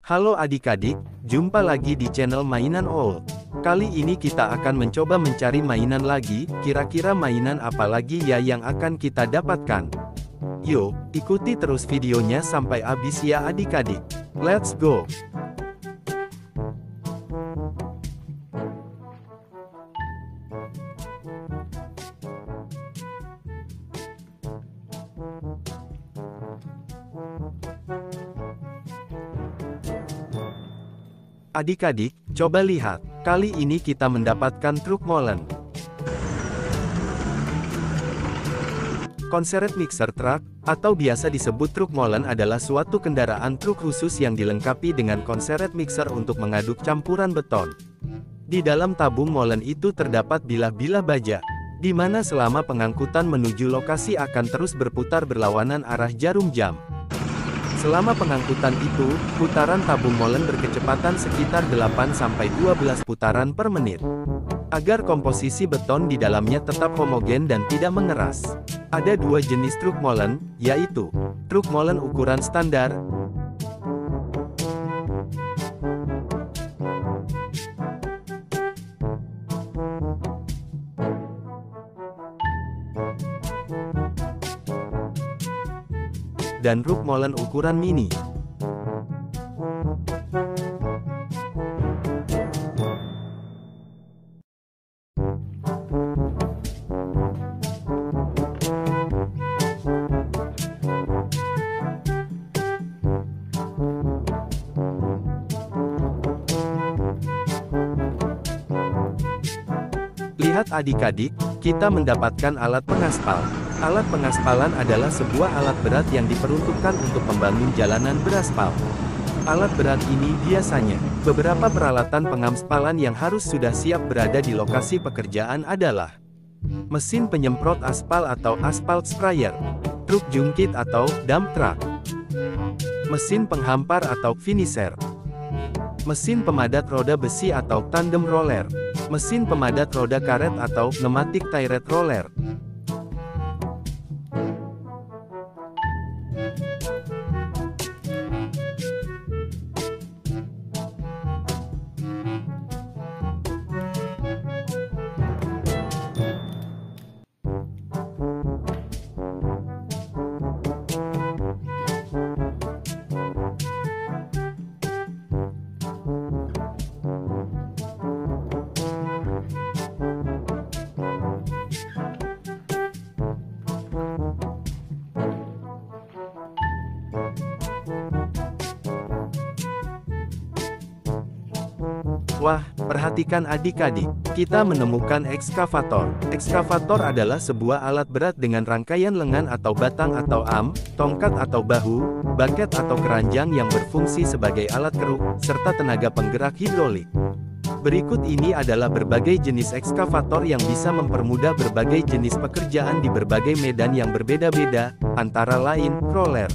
Halo adik-adik, jumpa lagi di channel Mainan Owl. Kali ini kita akan mencoba mencari mainan lagi, kira-kira mainan apa lagi ya yang akan kita dapatkan? Yuk, ikuti terus videonya sampai habis ya adik-adik. Let's go! Adik-adik, coba lihat, kali ini kita mendapatkan truk molen. Konseret mixer truck, atau biasa disebut truk molen adalah suatu kendaraan truk khusus yang dilengkapi dengan konseret mixer untuk mengaduk campuran beton. Di dalam tabung molen itu terdapat bilah-bilah baja, di mana selama pengangkutan menuju lokasi akan terus berputar berlawanan arah jarum jam. Selama pengangkutan itu, putaran tabung molen berkecepatan sekitar 8-12 putaran per menit. Agar komposisi beton di dalamnya tetap homogen dan tidak mengeras. Ada dua jenis truk molen, yaitu truk molen ukuran standar dan truk molen ukuran mini. Lihat adik-adik, kita mendapatkan alat pengaspal. Alat pengaspalan adalah sebuah alat berat yang diperuntukkan untuk membangun jalanan beraspal. Alat berat ini biasanya, beberapa peralatan pengaspalan yang harus sudah siap berada di lokasi pekerjaan adalah mesin penyemprot aspal atau asphalt sprayer, truk jungkit atau dump truck, mesin penghampar atau finisher, mesin pemadat roda besi atau tandem roller, mesin pemadat roda karet atau pneumatic tired roller. Wah, perhatikan adik-adik, kita menemukan ekskavator. Ekskavator adalah sebuah alat berat dengan rangkaian lengan atau batang atau am, tongkat atau bahu, baket atau keranjang yang berfungsi sebagai alat keruk, serta tenaga penggerak hidrolik. Berikut ini adalah berbagai jenis ekskavator yang bisa mempermudah berbagai jenis pekerjaan di berbagai medan yang berbeda-beda, antara lain, roller,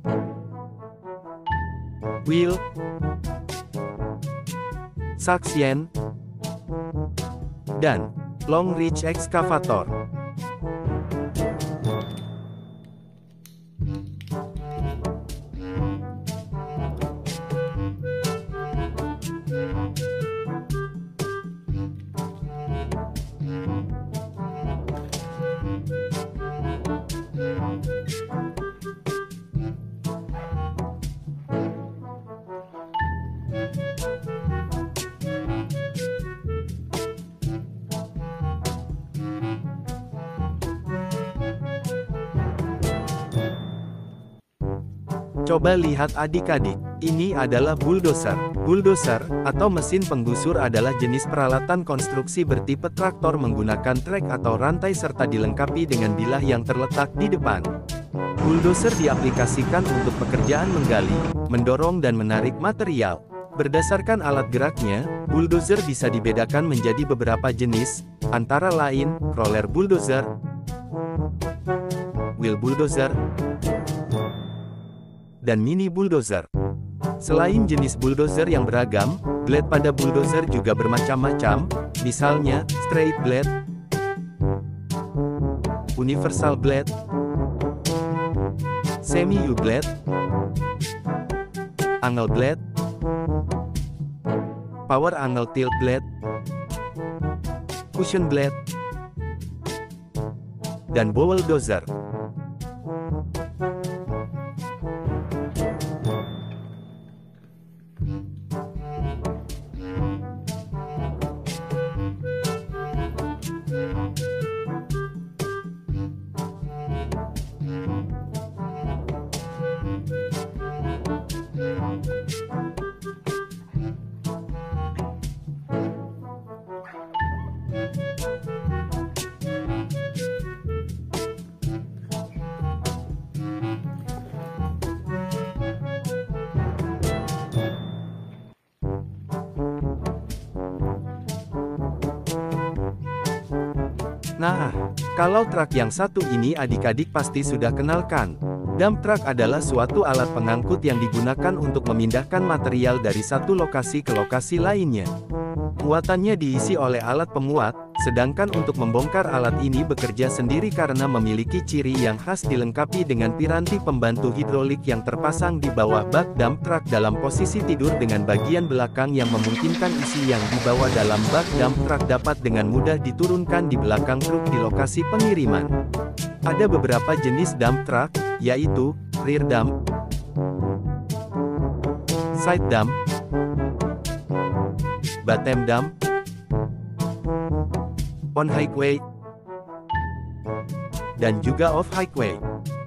wheel, suction, dan long reach excavator. Coba lihat adik-adik, ini adalah bulldozer. Bulldozer, atau mesin penggusur adalah jenis peralatan konstruksi bertipe traktor menggunakan trek atau rantai serta dilengkapi dengan bilah yang terletak di depan. Bulldozer diaplikasikan untuk pekerjaan menggali, mendorong dan menarik material. Berdasarkan alat geraknya, bulldozer bisa dibedakan menjadi beberapa jenis, antara lain, roller bulldozer, wheel bulldozer, dan mini bulldozer. Selain jenis bulldozer yang beragam, blade pada bulldozer juga bermacam-macam, misalnya, straight blade, universal blade, semi U blade, angle blade, Power Angle Tilt Blade, Cushion Blade, dan Bowl Dozer. Nah, kalau truk yang satu ini adik-adik pasti sudah kenalkan. Dump truck adalah suatu alat pengangkut yang digunakan untuk memindahkan material dari satu lokasi ke lokasi lainnya. Muatannya diisi oleh alat pemuat, sedangkan untuk membongkar alat ini bekerja sendiri karena memiliki ciri yang khas dilengkapi dengan piranti pembantu hidrolik yang terpasang di bawah bak dump truck dalam posisi tidur dengan bagian belakang yang memungkinkan isi yang dibawa dalam bak dump truck dapat dengan mudah diturunkan di belakang truk di lokasi pengiriman. Ada beberapa jenis dump truck, yaitu rear dump, side dump, bottom dump, on highway, dan juga off highway.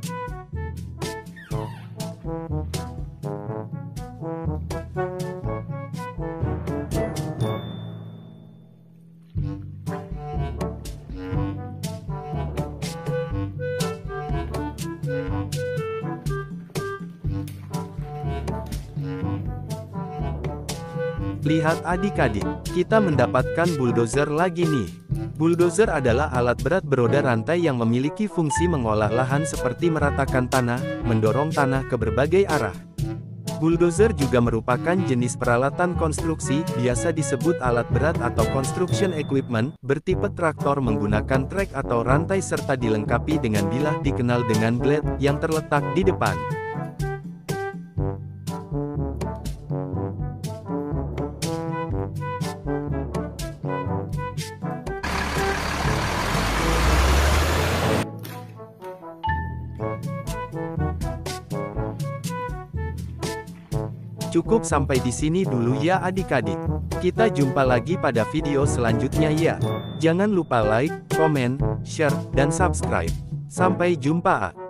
Lihat adik-adik, kita mendapatkan bulldozer lagi nih. Bulldozer adalah alat berat beroda rantai yang memiliki fungsi mengolah lahan seperti meratakan tanah, mendorong tanah ke berbagai arah. Bulldozer juga merupakan jenis peralatan konstruksi, biasa disebut alat berat atau construction equipment, bertipe traktor menggunakan trek atau rantai serta dilengkapi dengan bilah dikenal dengan blade, yang terletak di depan. Cukup sampai di sini dulu ya adik-adik. Kita jumpa lagi pada video selanjutnya ya. Jangan lupa like, komen, share, dan subscribe. Sampai jumpa.